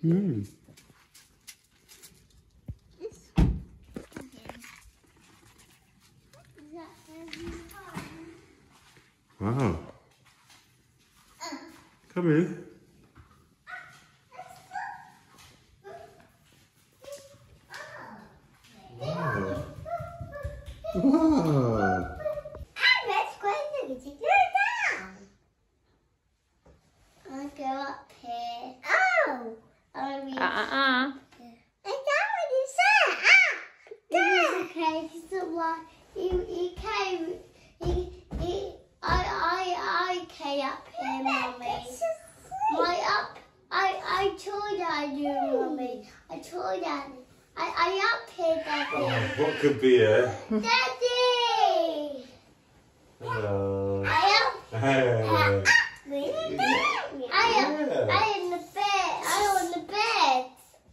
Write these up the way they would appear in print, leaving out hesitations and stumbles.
Mm. Wow. Come here. Wow. Wow. Let's go down. I'll go up here. Oh! I'll read. Is that what you said? Dad! Okay, so what? You came. I came up here, Mummy. I told you, Mummy. I told Daddy. I up here, Daddy. Oh, what could be here? Daddy! Hello. I up. Hey. Really? I in the bed. I on the bed.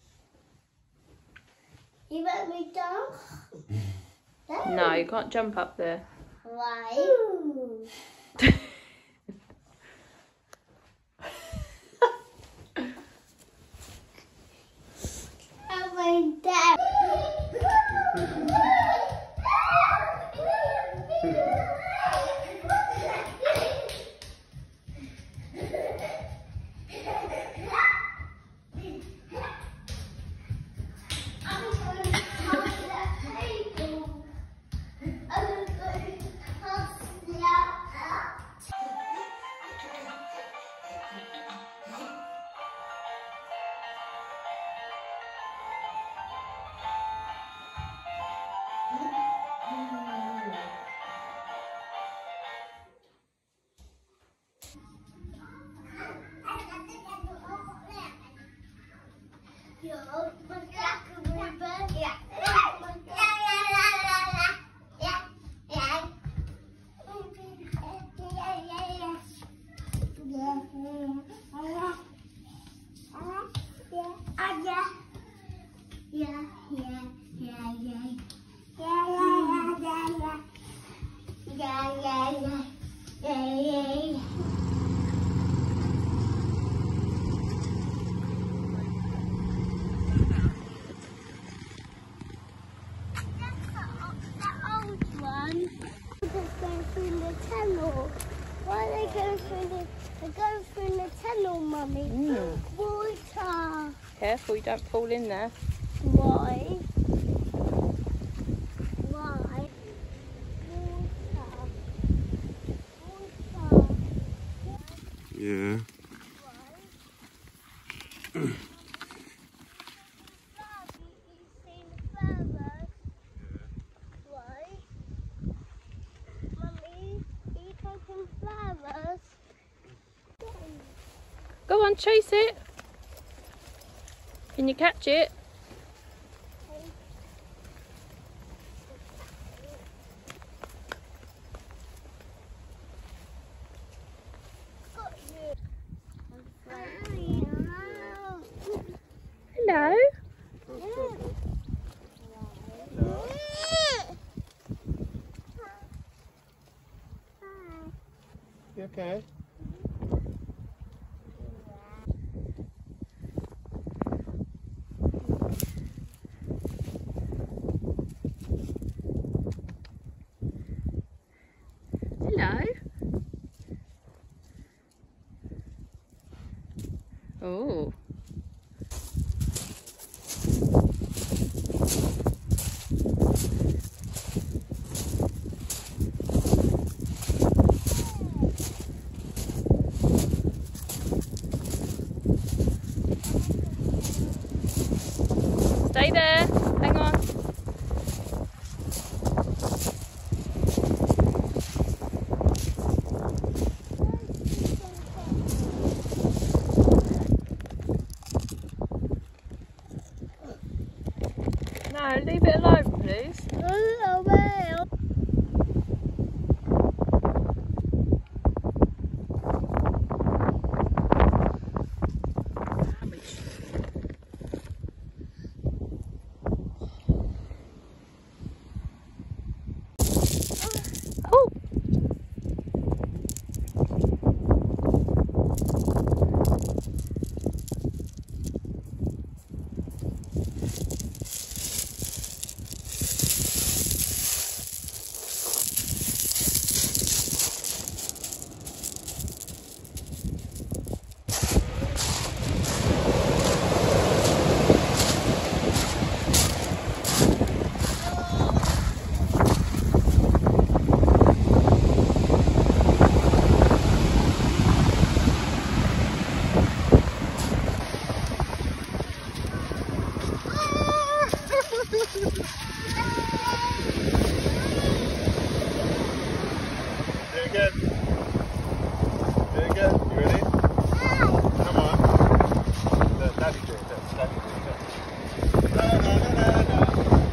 You let me down? No, you can't jump up there. Why? I went down. Why are they going through the? They're going through the tunnel, Mummy. Water. Careful, you don't fall in there. Why? Why? Water. Water. Yeah. Go on, chase it. Can you catch it? Hello. You okay? Hello. Oh. Stay there. Hang on. No, leave it alone, please. Oh! again. Do it again. You ready? Come on. Look, Daddy do it. Look, Daddy do it. No, no, no, no, no.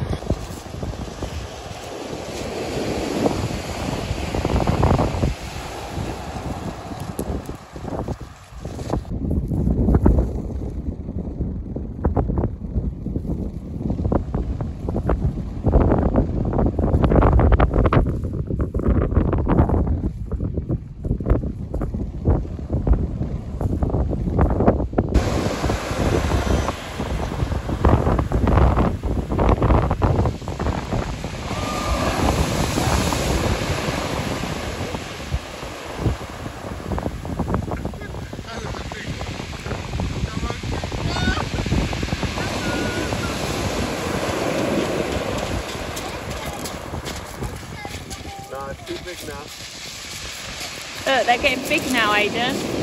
It's too big now. Look, they're getting big now, Aiden.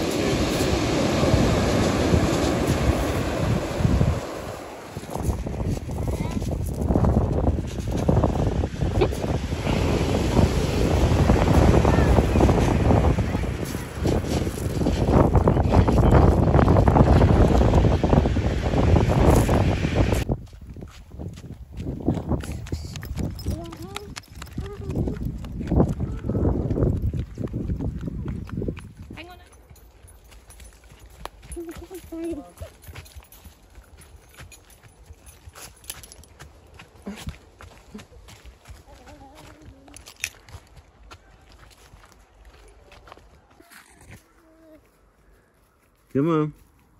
Come on.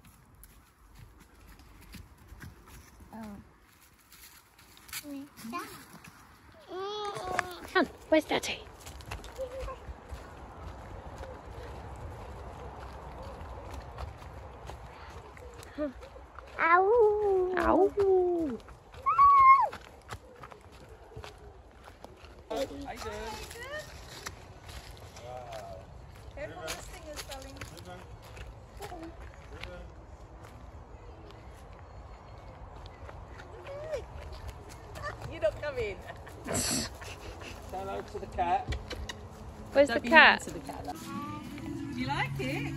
Come on, where's Daddy? Ow. Ow. Careful, this thing is falling. You don't come in. Say hello to the cat. Where's the cat? Do you like it?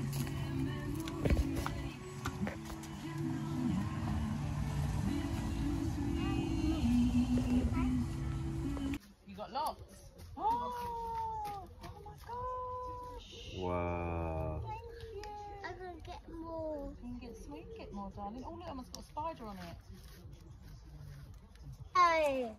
You got locks. Oh my gosh. Wow. I'm gonna get more. You can get sweet, get more, darling. Oh, look, almost got a spider on it. Hey.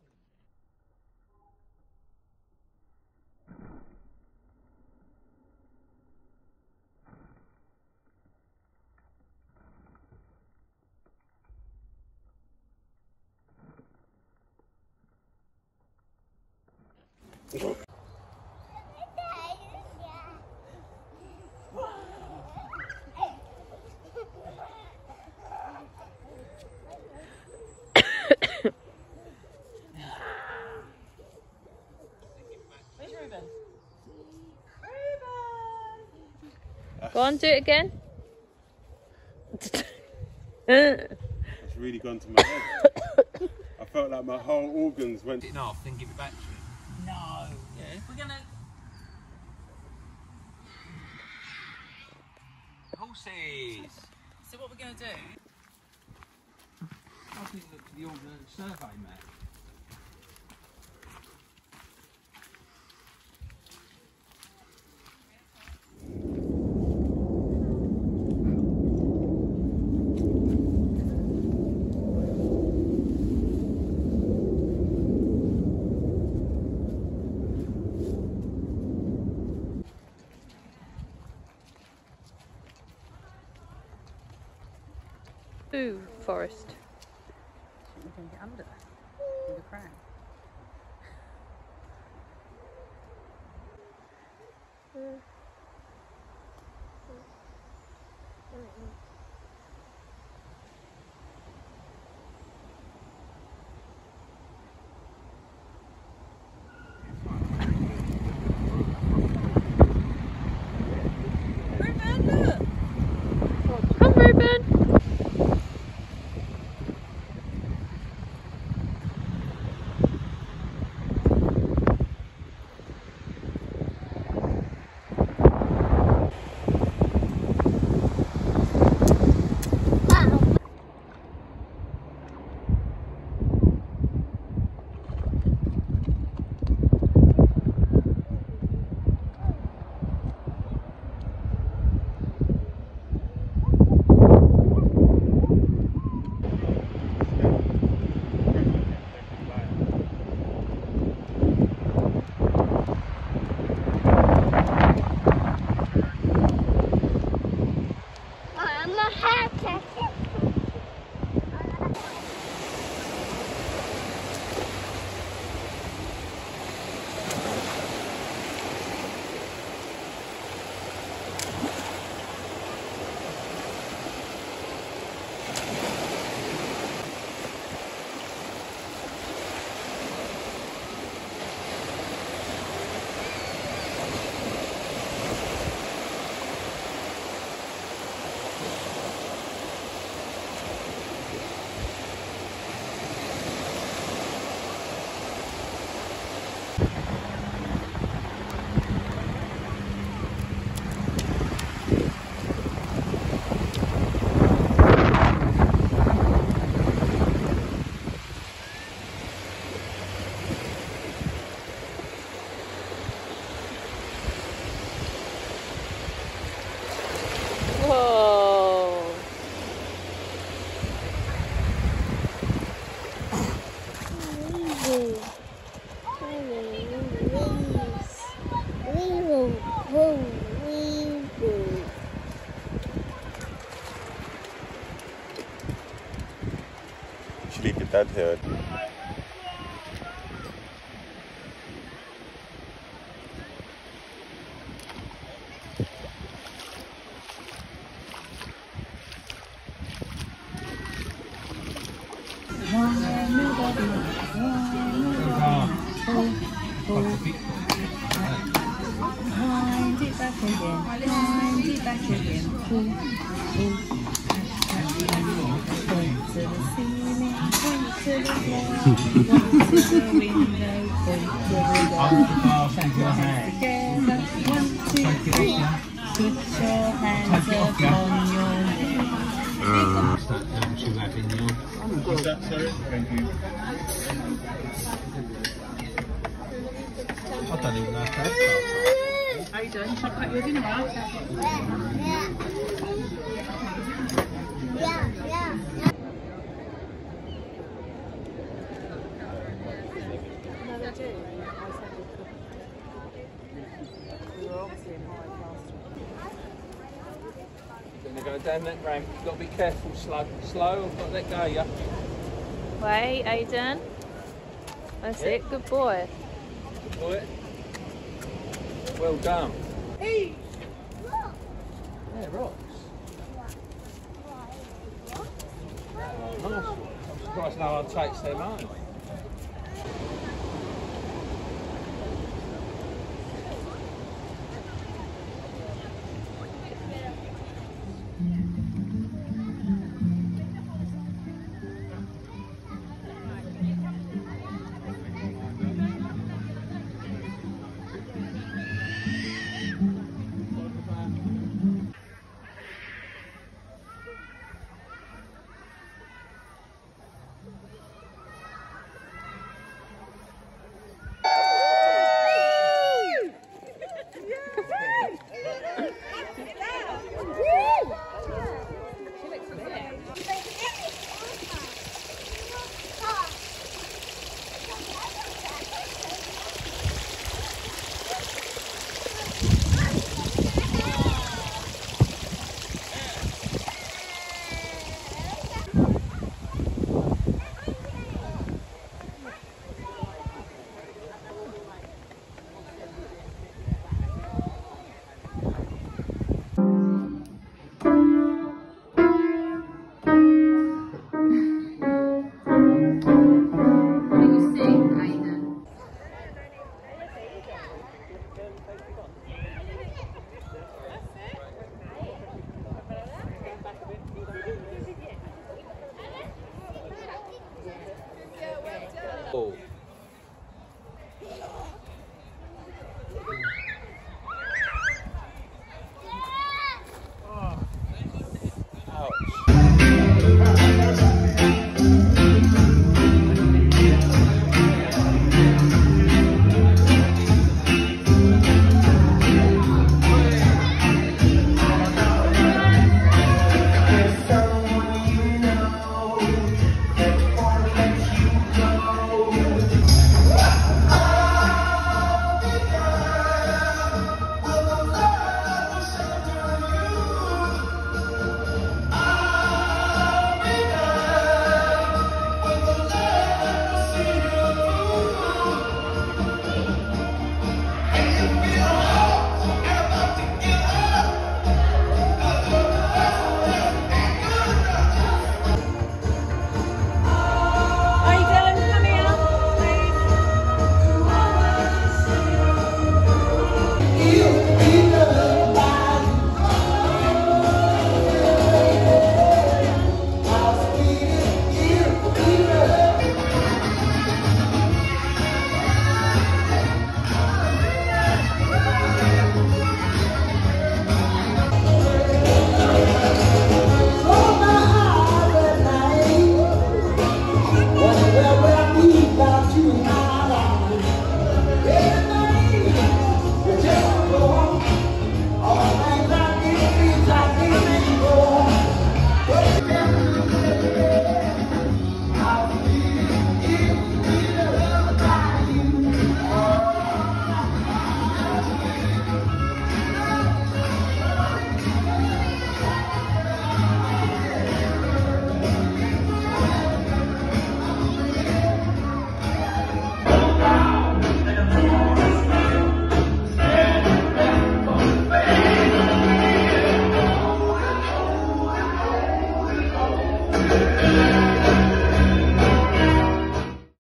Where's Reuben? Go on, do it again. It's really gone to my head. I felt like my whole organs went off, then give it back to me. No. Yeah. We're gonna. Horses. So what we're gonna do? I think look at the ordnance survey map. Ooh, forest. We're gonna get under with the crown. Reuben, look! Come, Reuben. Dad heard. Wind it back again, wind it back again. Pull, pull. Point to the ceiling, point to the wall, point to the window, point to the door. Clap your hands together, 1, 2, 3. Put your hands upon your knees. What's that, sorry? Thank you. I don't even know if that's How you doing? Should I cut your dinner out? No, they do. We were obviously in high class. Gonna go down that ramp. You've got to be careful, slow. Slow, I've got to let go, yeah. Wait, Aiden. That's it. Good boy. Good boy. Well done. Hey, look. Yeah, rocks. Oh, nice one. I'm surprised no one takes them home.